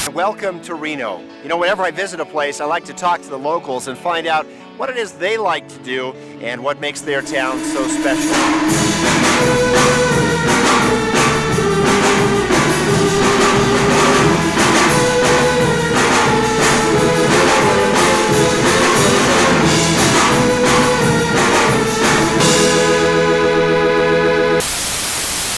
Welcome to Reno. You know, whenever I visit a place, I like to talk to the locals and find out what it is they like to do and what makes their town so special.